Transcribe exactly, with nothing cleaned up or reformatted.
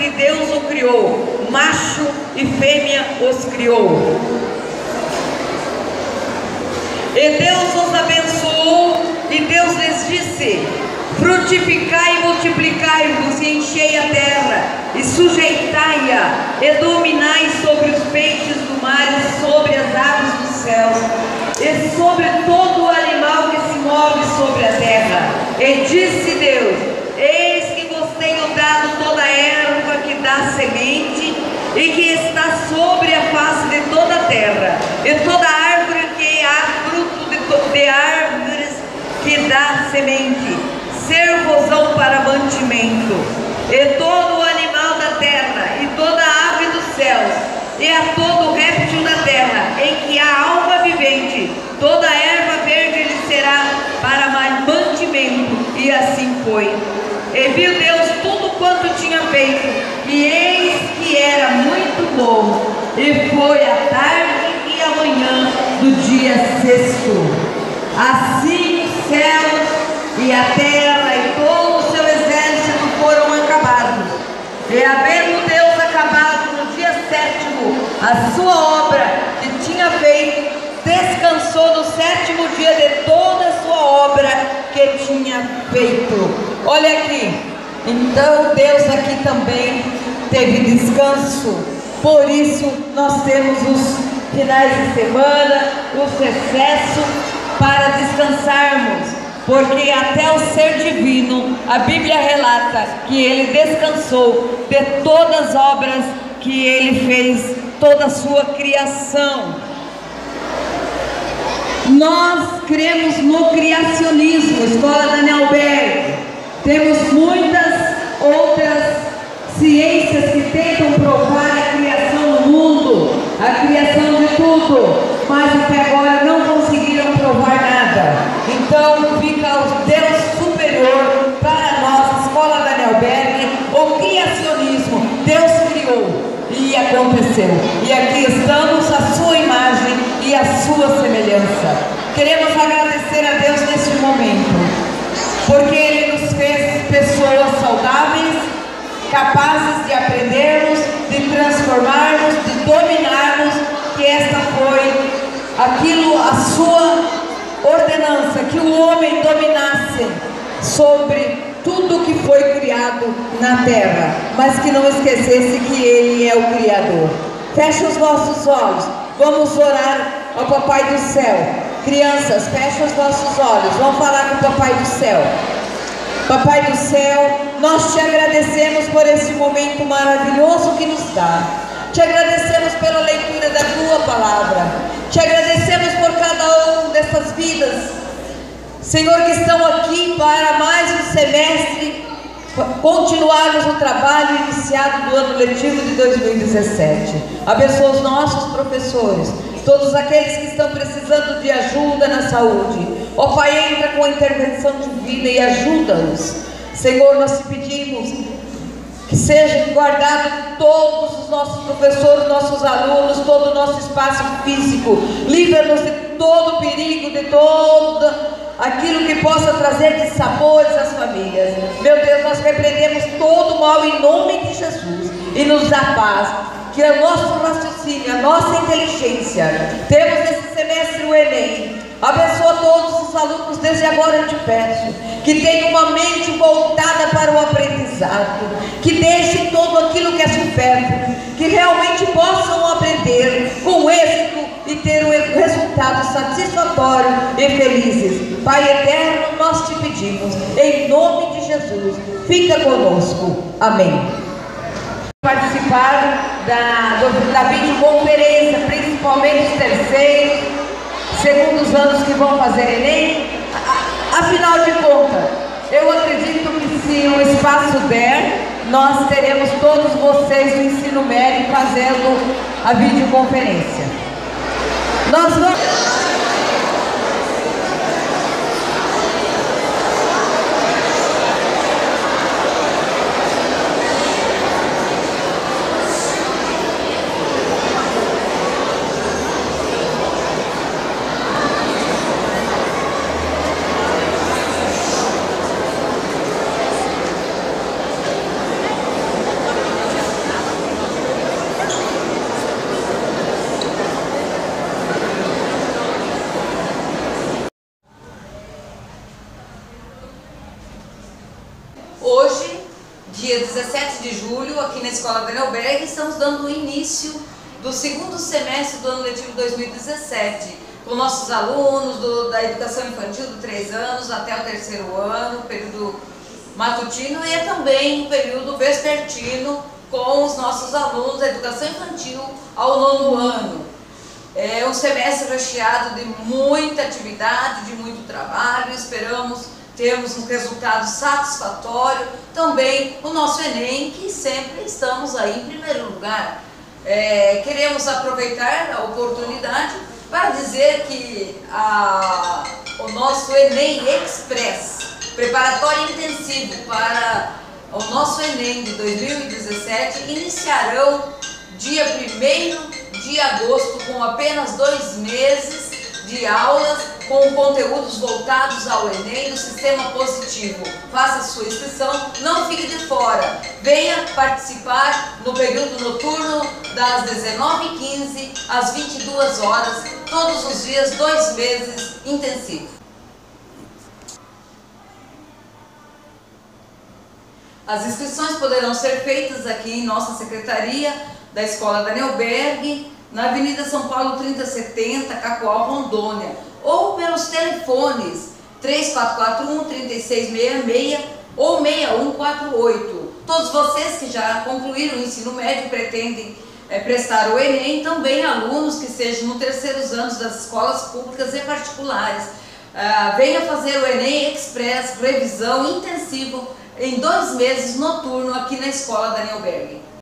que Deus o criou, macho e fêmea os criou. E Deus os abençoou, e Deus lhes disse: frutificai e multiplicai-vos, e enchei a terra, e sujeitai-a, e dominai sobre os peixes do mar, e sobre as aves dos céus, e sobre todo o animal que se move sobre a terra. E disse Deus: eis que vos tenho dado toda a erva que dá semente, e que está sobre a face de toda a terra, e toda árvore que há fruto de, de árvores que dá semente, ser-vos-ão para mantimento, e todo o animal da terra, e toda a ave dos céus, e a todo o réptil da terra, em que há alma vivente, toda a erva verde lhe será para mantimento. E assim foi. E viu Deus tudo quanto tinha feito, e eis que era muito bom. E foi a tarde e a manhã do dia sexto. Assim os céus e a terra e todo o seu exército foram acabados. E havendo Deus acabado no dia sétimo a sua obra que tinha feito, descansou no sétimo dia de toda a sua obra que tinha feito. Olha aqui, então Deus aqui também teve descanso. Por isso nós temos os finais de semana, os recessos, para descansarmos, porque até o ser divino, a Bíblia relata que ele descansou de todas as obras que ele fez, toda a sua criação. Nós cremos no criacionismo, Escola Daniel Berg. Temos muitas outras ciências que tentam provar a criação do mundo, a criação de tudo, mas até agora não conseguiram provar nada. Então fica o Deus superior para nós, Escola Daniel Berg, o criacionismo. Deus criou e aconteceu. E aqui estamos, a sua imagem e a sua semelhança. Queremos agradecer a Deus neste momento, porque Ele nos fez pessoas saudáveis, capazes de aprendermos, de transformarmos, de dominarmos, que esta foi aquilo, a sua ordenança, que o homem dominasse sobre tudo que foi criado na terra, mas que não esquecesse que Ele é o Criador. Feche os vossos olhos, vamos orar ao Papai do Céu. Crianças, fechem os vossos olhos, vamos falar com o Papai do Céu. Papai do Céu, nós te agradecemos por esse momento maravilhoso que nos dá. Te agradecemos pela leitura da tua palavra. Te agradecemos por cada uma dessas vidas, Senhor, que estão aqui para mais um semestre, continuarmos o trabalho iniciado do ano letivo de dois mil e dezessete. Abençoa os nossos professores, todos aqueles que estão precisando de ajuda na saúde. Ó Pai, entra com a intervenção divina e ajuda-os. Senhor, nós te pedimos que seja guardado todos os nossos professores, nossos alunos, todo o nosso espaço físico. Livra-nos de todo perigo, de todo aquilo que possa trazer dissabores às famílias. Meu Deus, nós repreendemos todo o mal em nome de Jesus e nos dá paz. Que o nosso raciocínio, a nossa inteligência, temos nesse semestre o Enem. Abençoa todos os alunos, desde agora eu te peço, que tenham uma mente voltada para o aprendizado, que deixem tudo aquilo que é supérfluo, que realmente possam aprender com êxito e ter um resultado satisfatório e felizes. Pai eterno, nós te pedimos, em nome de Jesus, fica conosco. Amém. Participaram da, do, da videoconferência, principalmente os terceiros, segundos anos que vão fazer Enem. Afinal de contas, eu acredito que se o espaço der, nós teremos todos vocês do ensino médio fazendo a videoconferência. Nós vamos... dia dezessete de julho, aqui na Escola Daniel Berg, estamos dando o início do segundo semestre do ano letivo dois mil e dezessete, com nossos alunos do, da educação infantil de três anos até o terceiro ano, período matutino, e também o período vespertino com os nossos alunos da educação infantil ao nono ano. É um semestre recheado de muita atividade, de muito trabalho. Esperamos termos um resultado satisfatório. Também o nosso Enem, que sempre estamos aí em primeiro lugar. É, queremos aproveitar a oportunidade para dizer que a, o nosso Enem Express, preparatório intensivo para o nosso Enem de dois mil e dezessete, iniciarão dia primeiro de agosto, com apenas dois meses de aulas, com conteúdos voltados ao Enem no sistema positivo. Faça sua inscrição, não fique de fora. Venha participar no período noturno das dezenove e quinze às vinte e duas horas, todos os dias, dois meses intensivos. As inscrições poderão ser feitas aqui em nossa secretaria da Escola Daniel Berg, na Avenida São Paulo trinta setenta, Cacoal, Rondônia, ou pelos telefones três quatro quatro um, três seis seis seis ou seis um quatro oito. Todos vocês que já concluíram o ensino médio e pretendem é, prestar o Enem, também alunos que estejam nos terceiros anos das escolas públicas e particulares, ah, venha fazer o Enem Express, revisão intensivo em dois meses noturno aqui na Escola Daniel Berg.